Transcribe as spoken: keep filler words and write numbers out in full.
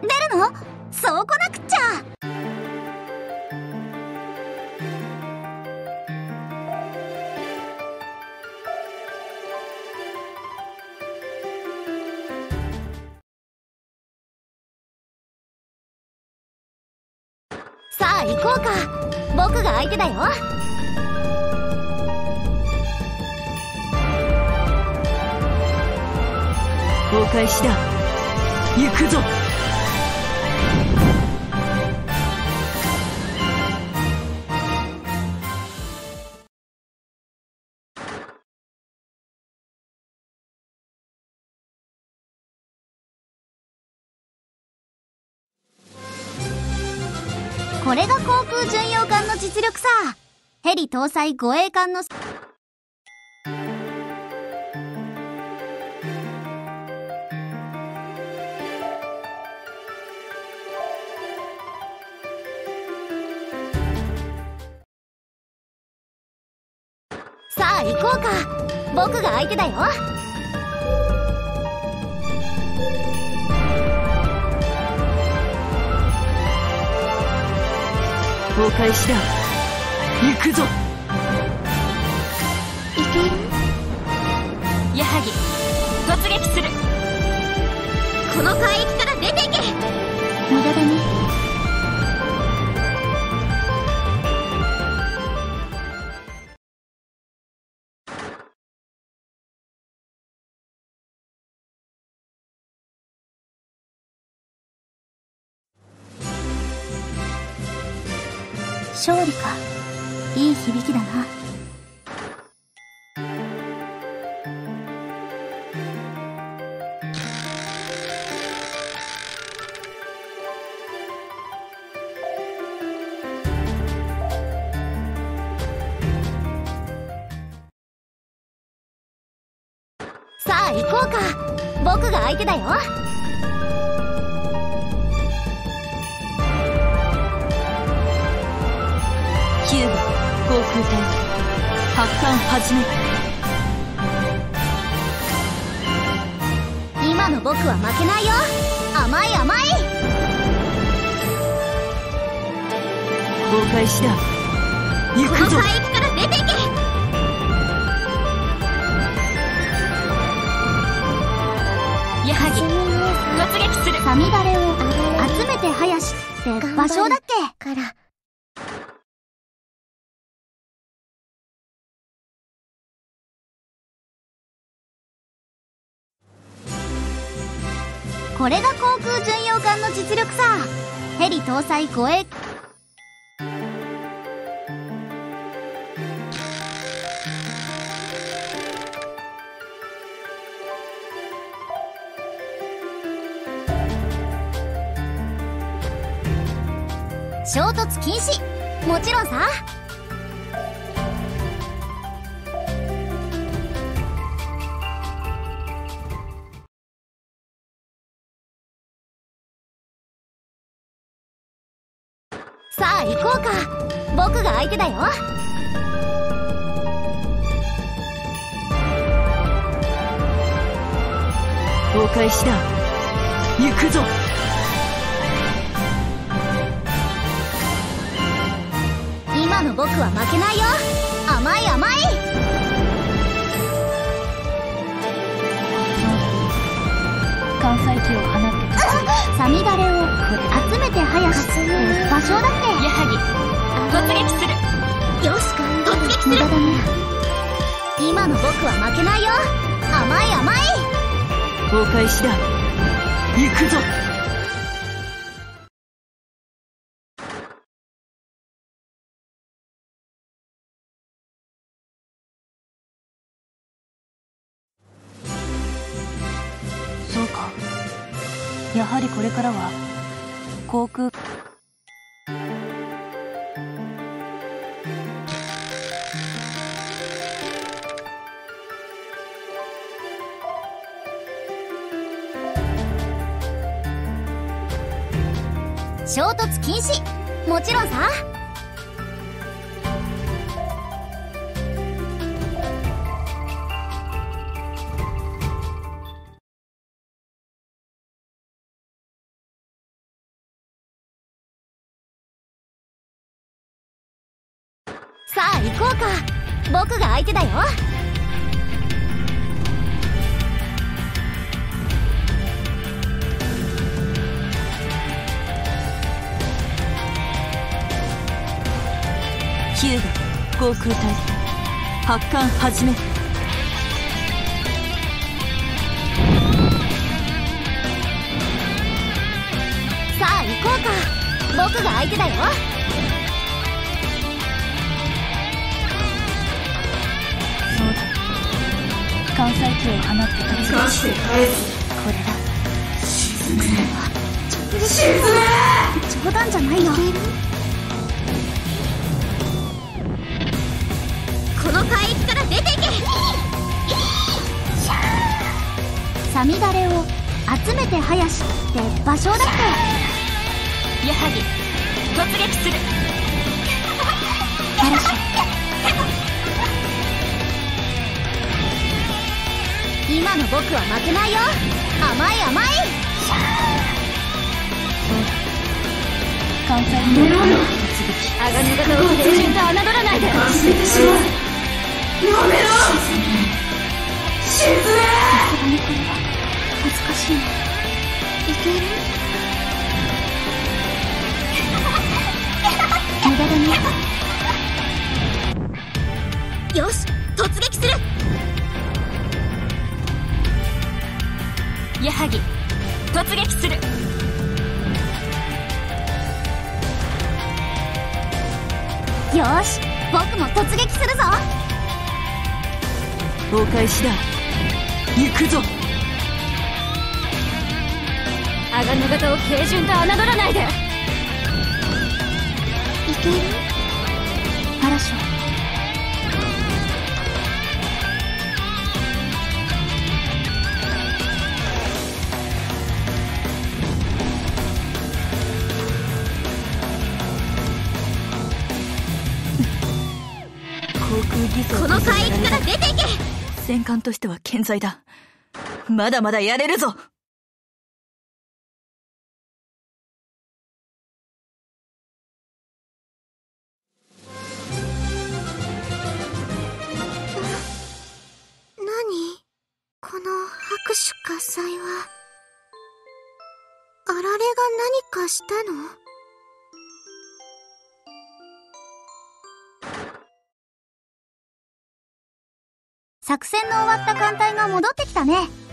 出るの？そうこなくっちゃ。さあ行こうか。僕が相手だよ。 お返しだ。行くぞ。 これが航空巡洋艦の実力さ。ヘリ搭載護衛艦のさあ行こうか。僕が相手だよ。 お返しだ。行くぞ。 いける？ 矢作、突撃する。この海域から出ていけ。 無駄だね。勝利か。いい響きだな。さあ行こうか。僕が相手だよ。 キューバ航空隊発艦始め。 今の僕は負けないよ。甘い甘い。 お返しだ。行こくぞ。 の海域から出ていけ。矢作、突撃する。 サミダレを集めて林って場所だっけ？から。これが航空巡洋艦の実力さ。ヘリ搭載護衛衝突禁止。もちろんさ。さあ行こうか。僕が相手だよ。 お返しだ。行くぞ。 今の僕は負けないよ。甘い甘い。 関西機を放って立ち。 サミダレを集めて林って場所だっけ？ 矢作、突撃する。 よし、突撃する。無駄だね。今の僕は負けないよ。甘い甘い。 お返しだ。行くぞ。そうか。やはりこれからは航空衝突禁止。もちろんさ。 さあ行こうか。僕が相手だよ。 ヒューガ航空隊発艦始め。 さあ行こうか。僕が相手だよ。 そうだ、関西機を放って突撃してこれだ。 沈め沈め冗談じゃないよ。 この海域から出ていけ。 サミダレを集めて林って場所だって。 矢作突撃する。 嵐今の僕は負けないよ。甘い甘い。 そうだ、関西機を放って突撃。 鋼型を平準と侮らないで。 忘れてしまう。やめろ。沈め。 さすがにこれは恥ずかしいな。いける？無駄だね。 よし、突撃する。矢作突撃する。 よーし、僕も突撃するぞ。 お返しだ。行くぞ。 鋼型を平準と侮らないで。 いける？嵐は航空偽装この海域から出ていけ。 戦艦としては健在だ。まだまだやれるぞ。 何？この拍手喝采は。あられが何かしたの？作戦の終わった艦隊が戻ってきたね。